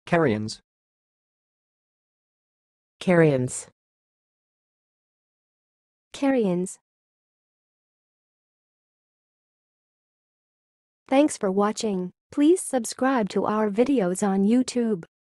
carrions, carrions, carrions. Thanks for watching. Please subscribe to our videos on YouTube.